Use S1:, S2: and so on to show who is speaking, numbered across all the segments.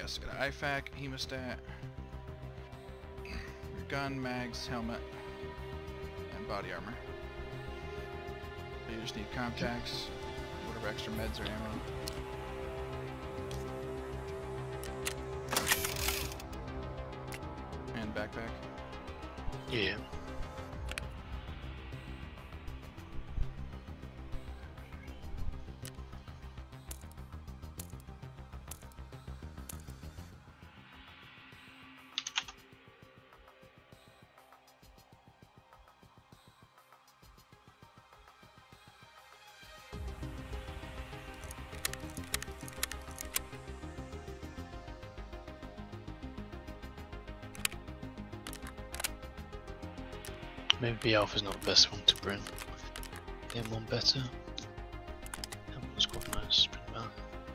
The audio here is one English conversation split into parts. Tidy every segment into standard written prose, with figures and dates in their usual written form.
S1: Yes, got an IFAK, hemostat, your gun, mags, helmet, and body armor. So you just need contacts, whatever extra meds or ammo. And backpack.
S2: Yeah. Maybe Alpha's not the best one to bring. Get one better. That one's quite nice. Bring that.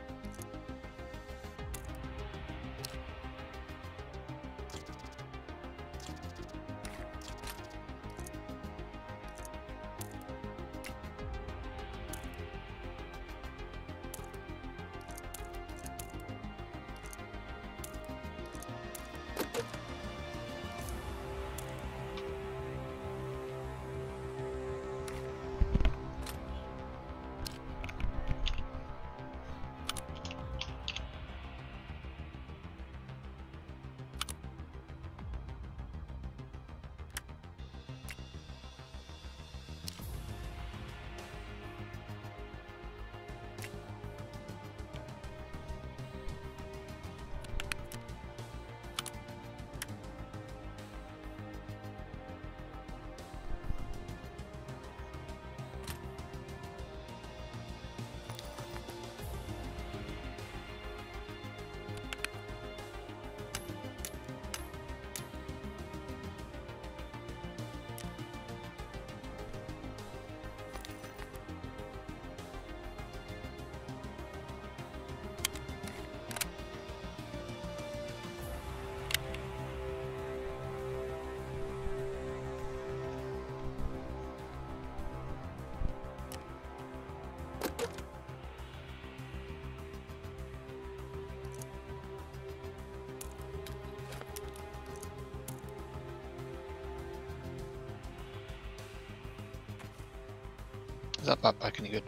S2: Is that backpack any good?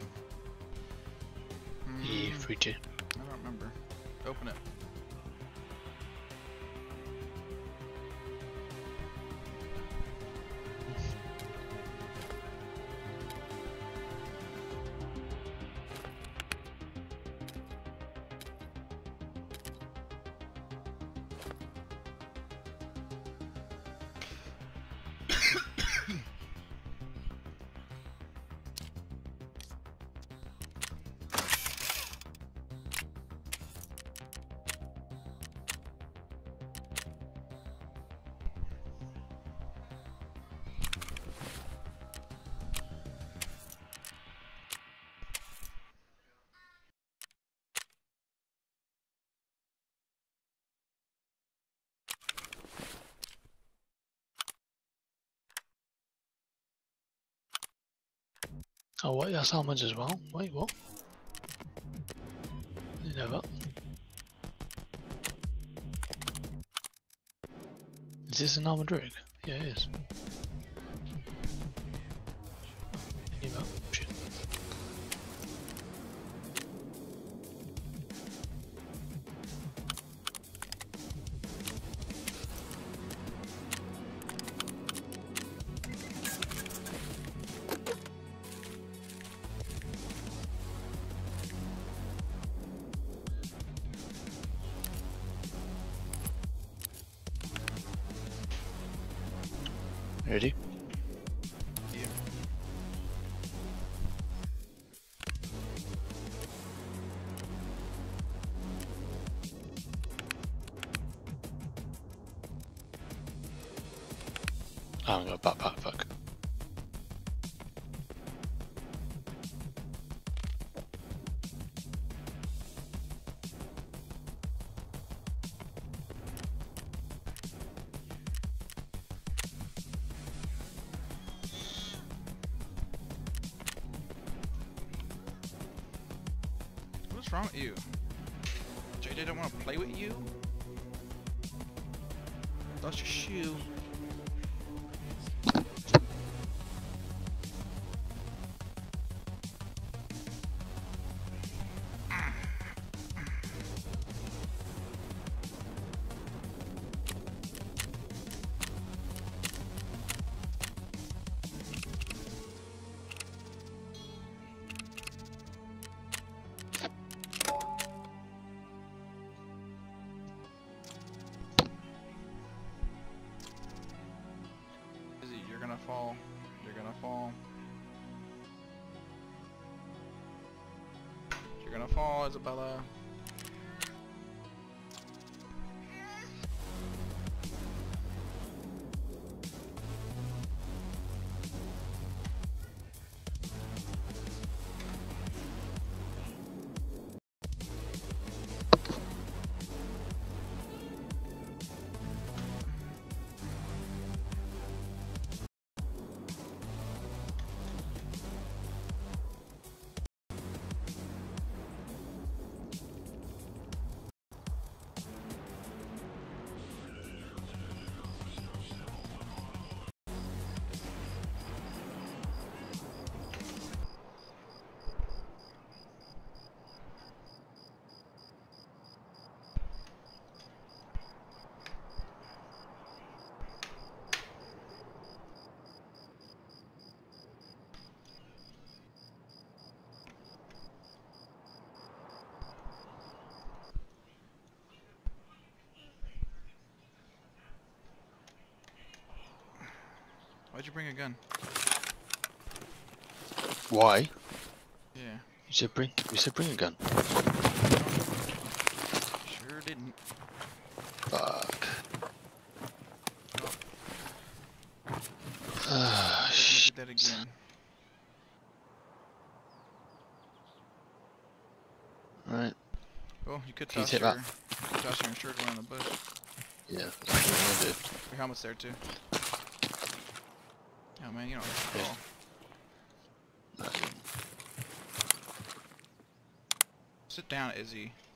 S2: Yeah, 3-2.
S1: I don't remember. Open it.
S2: Oh wait, that's almonds as well. Wait, what? Didn't know that. Is this an almond rig? Yeah, it is. Knew that. Shit. Ready?
S1: Yeah.
S2: I haven't got a backpack, fuck.
S1: What's wrong with you? JW? They don't want to play with you? Lost your shoe. You're gonna fall. You're gonna fall. You're gonna fall, Isabella. Why'd you bring a gun?
S2: Why?
S1: Yeah.
S2: You said bring a gun.
S1: Sure didn't.
S2: Fuck.
S1: Oh.
S2: Ah,
S1: Did that again.
S2: Right.
S1: Well, you could
S2: Can you
S1: toss
S2: take
S1: your,
S2: that?
S1: toss your insured one in the bush.
S2: Yeah, that's what I'm gonna do.
S1: Your helmet's there too. Oh man, you don't have to
S2: Yeah.
S1: fall.
S2: No,
S1: Sit down, Izzy.